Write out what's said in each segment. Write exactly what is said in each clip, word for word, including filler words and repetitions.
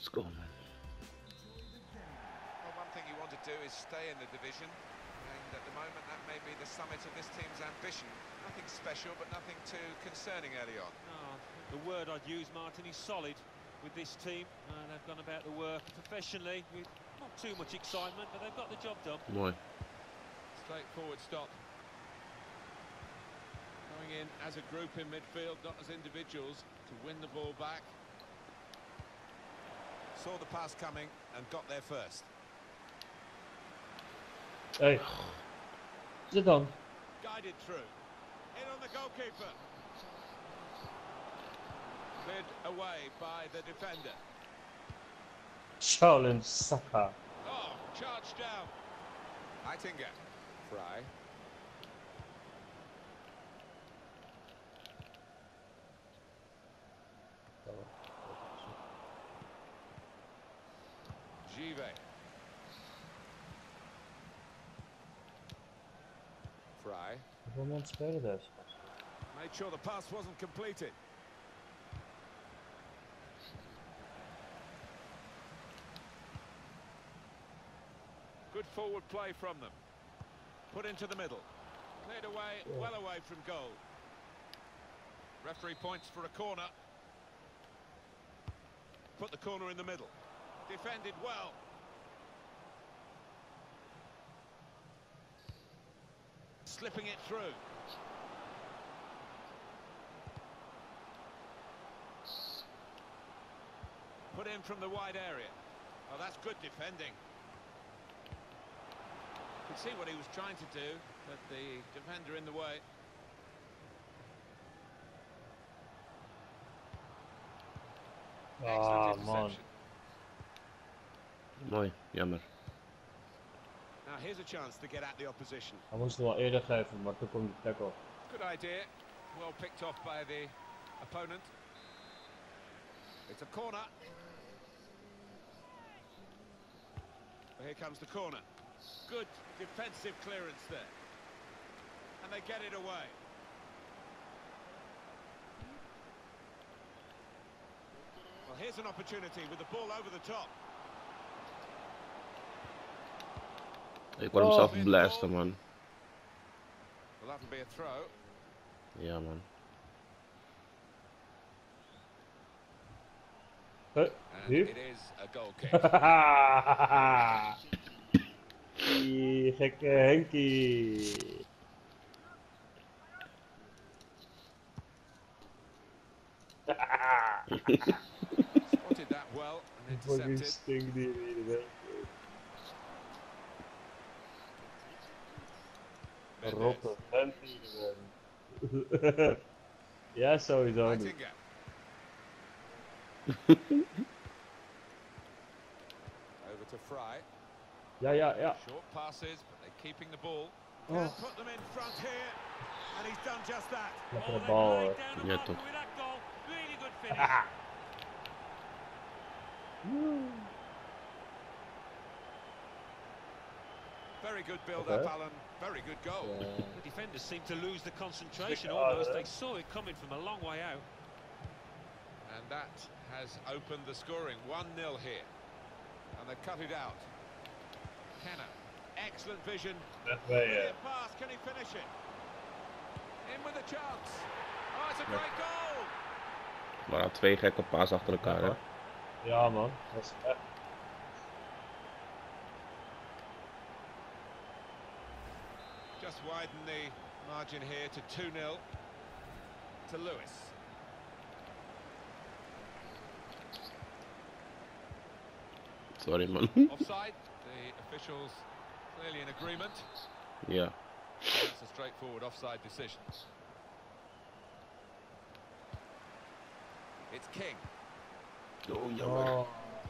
Let's go, man. Well, one thing you want to do is stay in the division, and at the moment that may be the summit of this team's ambition. Nothing special, but nothing too concerning early on. Oh, the word I'd use, Martin, is solid with this team. Uh, they've gone about the work professionally, with not too much excitement, but they've got the job done. Mooi. Straightforward stop. Going in as a group in midfield, not as individuals, to win the ball back. Saw the pass coming and got there first. Hey. Zit dan. Guided through. In on the goalkeeper. Cleared away by the defender. Shaolin Saka. Oh, charged down. Heitinga. Fry. Give. Fry. Hoeveel mensen spelen dus? Made sure the pass wasn't completed. Good forward play from them. Put into the middle. Cleared away, Yeah. well away from goal. Referee points for a corner. Put the corner in the middle. Defended well. Slipping it through. Put in from the wide area. Oh, that's good defending. Could see what he was trying to do, but the defender in the way. Ah, Excellent man. interception. Mooi, jammer. Now here's a chance to get at the opposition. Hij moest het wel eerder geven, maar toen kwam die tackle. Good idea. Well picked off by the opponent. It's a corner. Here comes the corner. Good defensive clearance there. And they get it away. Well, here's an opportunity with the ball over the top. Ik word hem Oh. zelf blasten, man. Well, that'll be a throw. Ja, man. Huh? And Hier? it is a goal kick. Die gekke Henkie. Spotted that well and Fucking intercepted. stinkdier hier. Mendes. Rotte vent hier. Ja, sowieso niet. Heitinga. Over to Fry. Ja, ja, ja. Short passes, but they're keeping the ball. Oh. Can put them in front here, and he's done just that. Lekkere they bal laid hoor. down a Ja, marker toch. with that goal. Really good finish. Very good build-up, Okay. Alan. Very good goal. Ja. The defenders seem to lose the concentration Ja, almost. hè. They saw it coming from a long way out. And that has opened the scoring. one nil here. And they cut it out. Kenner. Excellent vision. Net twee, ja. Brilliant pass. Can he finish it? In with a chance. Oh, it's a great goal. Maar al twee gekke paas achter elkaar, hè. Ja man, dat is echt. Just widen the margin here to two nil to Lewis. Sorry, man. Offside. The officials clearly in agreement. Ja. That's a straightforward offside decision. It's King. Oh, jammer. Oh.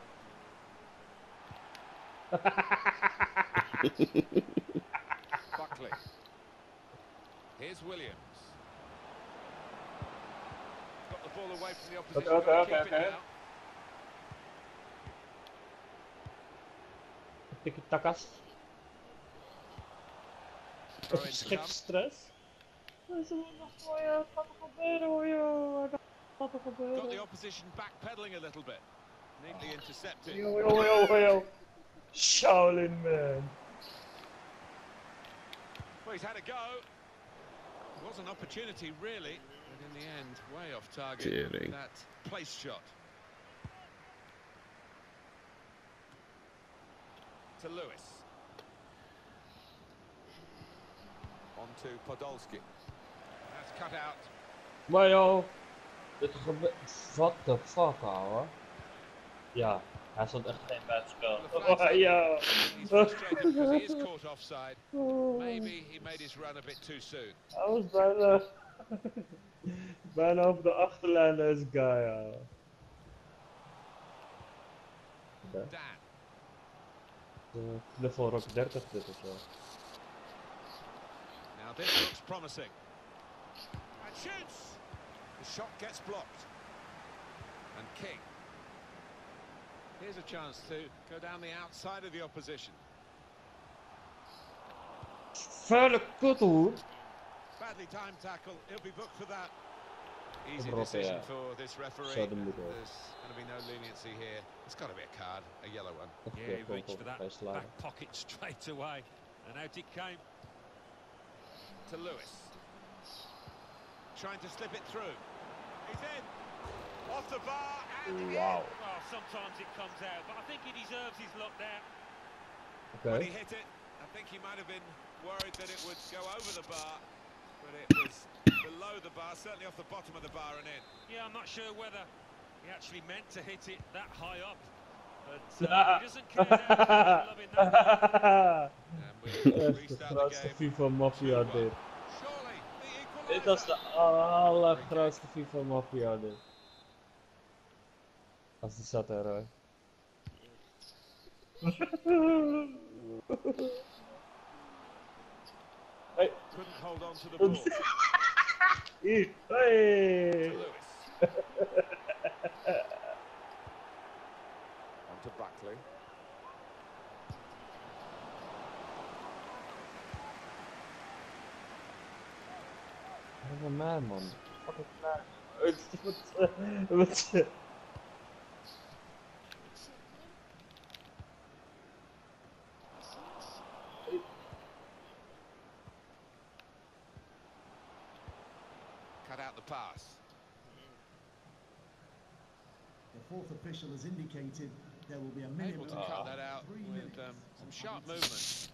Buckley. Here's Williams. Got the ball away from the opposition. Okay, Gotta okay, keep okay. it now. Tikkie takkas. Throw in to Schrik come. stress. Wat gaat er gebeuren hoor joh? Wat gaat er Got the gebeuren? opposition backpedaling a little bit. Neatly intercepted. Yo, yo, yo, yo. Shaolin, man. Well, he's had a go. It was an opportunity, really, but in the end, way off target. Tearing. That place shot. To Lewis. On to Podolski. That's cut out. Maar joh. Dit gebeurt. What the fuck, ouwe? Ja, hij stond echt geen buitenspel. Oh, ja. He's frustrated because he is caught offside. Maybe he made his run a bit too soon. Hij was bijna. bijna op de achterlijn, deze guy, ouwe. Dan. De level Rock dertig dit of zo. Now this looks promising. And shoots! The shot gets blocked. And King. Here's a chance to go down the outside of the opposition. Vuile kuthoer. Badly timed tackle. He'll be booked for that. Easy Rotte, decision ja. for this referee. Zo de moed ook. There's going to be no leniency here. It's got to be a card, a yellow one. Yeah, he reached for that back pocket straight away, and out it came. To Lewis. Trying to slip it through. He's in. Off the bar and Wow. Well, sometimes it comes out, but I think he deserves his luck there. When he Oké. hit it, I think he might have been worried that it would go over the bar, but it was below the bar, certainly off the bottom of the bar and in. Yeah, I'm not sure whether he actually meant to hit it that high up, but uh, he doesn't care now. He's loving that. And we Echt de restart the grootste game. FIFA Mafia dit. Surely the Dit was de equaliser. allergrootste FIFA Mafia dit. Als die zat er hoor. Hey, Couldn't hold on to the ball. hier, To hey! Lewis. On to Buckley. Wat een man, man. Fucking man. Wat, wat, wat, Cut out the pass. The fourth official has indicated there will be a minimum Able to of cut that out three with minutes um, some of sharp added movement.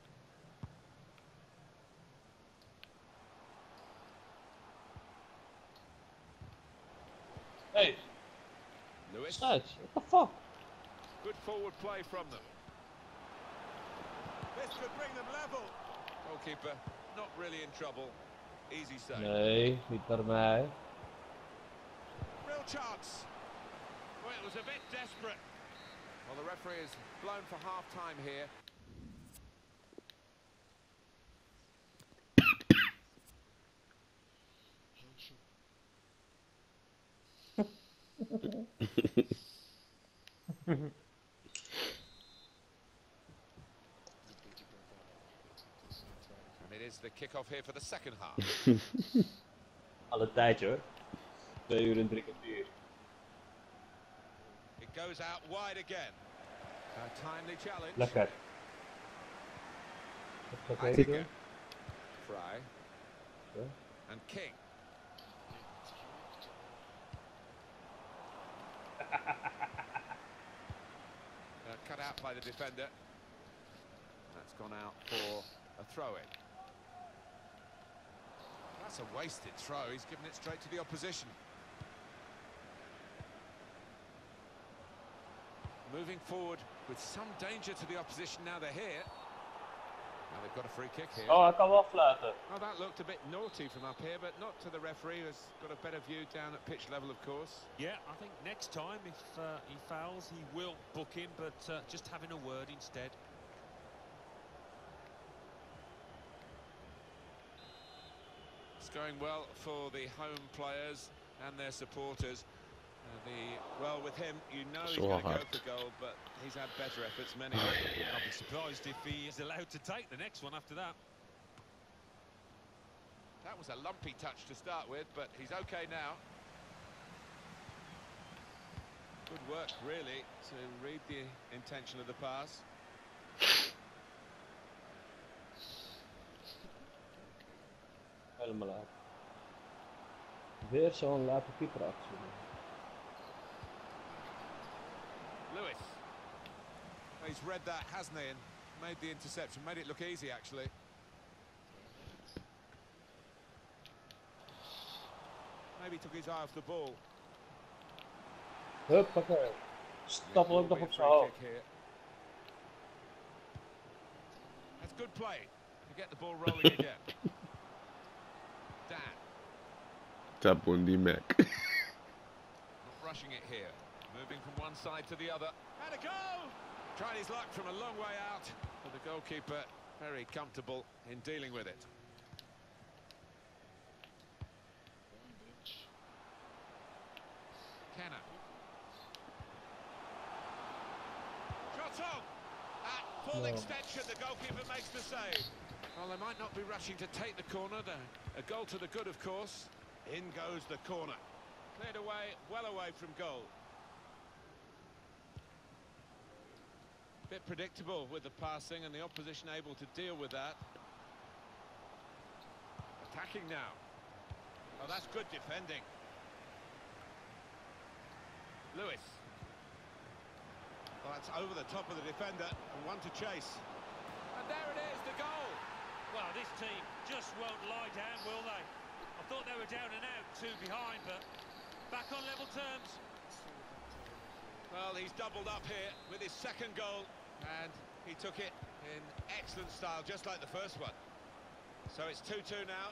hey, Lewis. scheids, what the fuck? Good forward play from them. This could bring them level. Goalkeeper not really in trouble. Easy save. Nee, niet naar mij. Real chance. Well, it was a bit desperate. Well, the referee is blown for half time here. And it is the kick-off here for the second half. Alle tijdje hoor. Twee uur en drie kwartier. It goes out wide again. A timely challenge. Lekker. Wat gaat hij Heidegger. doen? Fry. Ja. And King. Uh, cut out by the defender. That's gone out for a throw-in. That's a wasted throw. He's given it straight to the opposition. Moving forward with some danger to the opposition now they're here. Now they've got a free kick here. Oh, hij kan wel fluiten. Oh, that looked a bit naughty from up here, but not to the referee, who's got a better view down at pitch level, of course. Yeah, I think next time if uh, he fouls, he will book him, but uh, just having a word instead. It's going well for the home players and their supporters. Uh, the well, with him, you know he's So going to go hard. for goal, but he's had better efforts, many. I'll be surprised if he is allowed to take the next one after that. That was a lumpy touch to start with, but he's okay now. Good work, really, to read the intention of the pass. Helemaal uit. Weer zo'n late keeperactie. Lewis. He's read that, hasn't he, and made the interception, made it look easy, actually. Maybe took his eye off the ball. Huppakee. Stappel ook nog op zijn hoofd. That's good play to get the ball rolling again. Dan. Tap on the Mac. Not rushing it here. Moving from one side to the other. And a goal! Tried his luck from a long way out. But the goalkeeper very comfortable in dealing with it. Kenner. Shot on! At full No. extension, the goalkeeper makes the save. Well, they might not be rushing to take the corner. The, a goal to the good, of course. In goes the corner. Cleared away, well away from goal. Bit predictable with the passing and the opposition able to deal with that. Attacking now. Oh, that's good defending. Lewis. Well, that's over the top of the defender and one to chase. And there it is, the goal. Well, this team just won't lie down, will they? I thought they were down and out, two behind, but back on level terms. Well, he's doubled up here with his second goal, and he took it in excellent style, just like the first one. So it's two two now.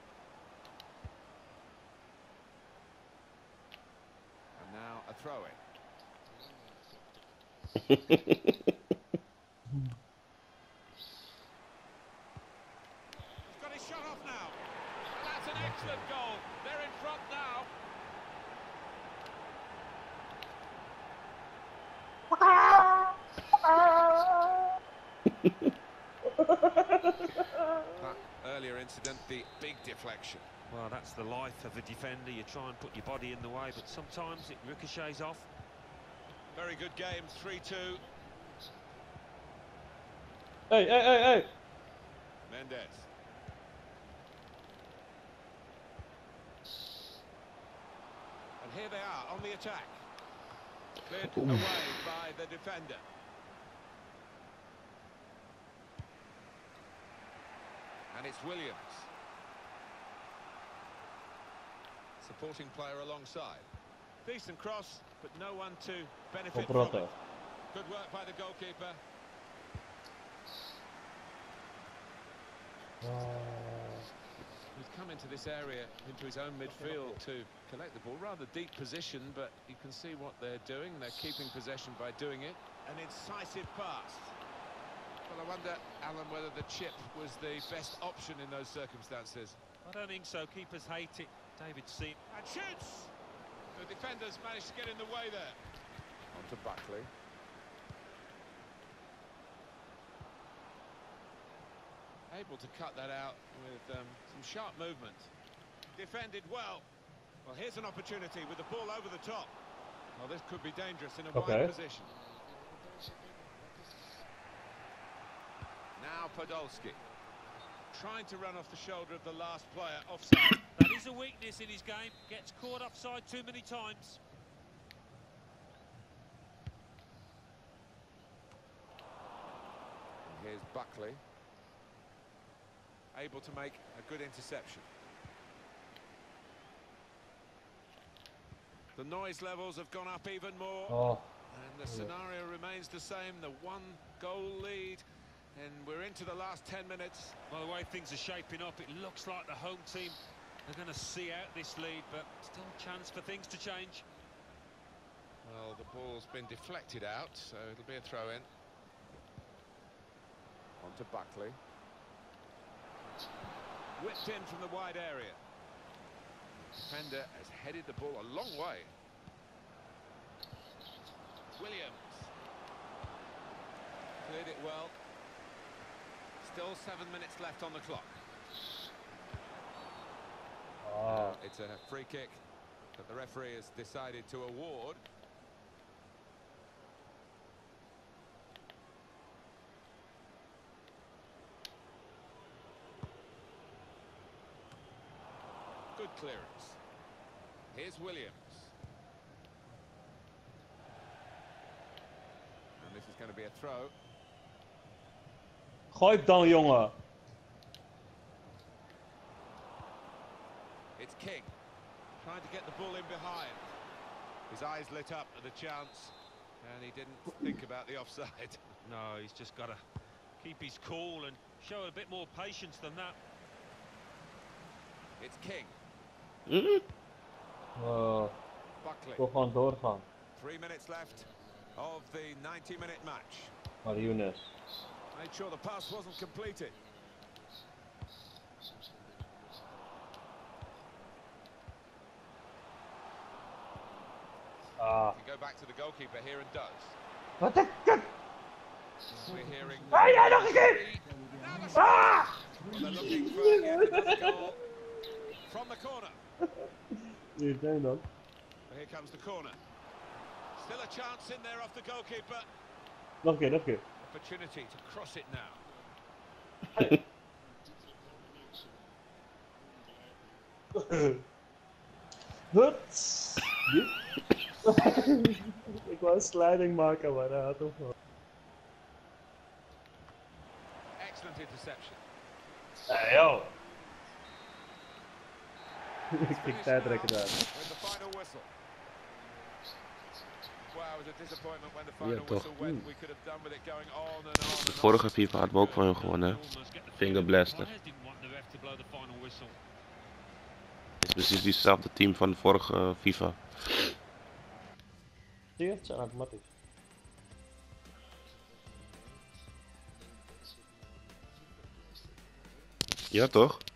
And now a throw-in. He's got his shot off now. And that's an excellent goal. They're in front now. That earlier incident, the big deflection. Well, that's the life of a defender. You try and put your body in the way, but sometimes it ricochets off. Very good game, three two. Hey, hey, hey, hey! Mendes. And here they are on the attack. Cleared Ooh. away by the defender. And it's Williams. Supporting player alongside. Decent cross, but no one to benefit from Oprotte. it. Good work by the goalkeeper. He's come into this area, into his own midfield to collect the ball. Rather deep position, but you can see what they're doing. They're keeping possession by doing it. An incisive pass. Well, I wonder, Alan, whether the chip was the best option in those circumstances. I don't think so. Keepers hate it. David seen. And shoots! The defenders managed to get in the way there. On to Buckley. Able to cut that out with um, some sharp movement. Defended well. Well, here's an opportunity with the ball over the top. Well, this could be dangerous in a Okay. wide position. Now Podolski. Trying to run off the shoulder of the last player, offside. That is a weakness in his game. Gets caught offside too many times. And here's Buckley. Able to make a good interception. The noise levels have gone up even more. Oh, And the scenario remains the same, the one goal lead, and we're into the last ten minutes. Well, the way things are shaping up, it looks like the home team are going to see out this lead, but still a chance for things to change. Well, the ball's been deflected out, so it'll be a throw-in. On to Buckley. Whipped in from the wide area. Defender has headed the ball a long way. Williams. Cleared it well. Still seven minutes left on the clock. ah. It's a free kick that the referee has decided to award. Good clearance. Here's Williams. And this is going to be a throw. Gooi het dan, jongen. It's King. Trying to get the ball in behind. His eyes lit up at the chance. And he didn't think about the offside. No, he's just got to keep his cool and show a bit more patience than that. It's King. Uh, Buckley. toch gewoon doorgaan. Three minutes left of the ninety minute match. Maar Younes. Made sure the pass wasn't completed. Ah. Can go back to the goalkeeper here and does. Wat de kut! We're hearing. Ah, ja, nog een keer! Ah! Well, they're looking for yet another goal from the corner. Hier zijn dan. Here comes the corner. Still a chance in there off the goalkeeper. Nog een keer, nog een keer. Opportunity to cross it now. Huts! Ik wou een sliding maken, maar dat had toch wel. Excellent interception. Hey, yo! Ik Finished kijk now tijdrekken daar. with the final whistle. Wow, it was a disappointment when the final Ja, toch. whistle went. We could have done with it going on and on and on. Vorige FIFA hadden we ook van hem gewonnen. hè. Finger Blaster. Players didn't want the ref to blow the final whistle. Het is precies diezelfde team van de vorige eh, FIFA. Zie je, het zijn automatisch. Ja toch?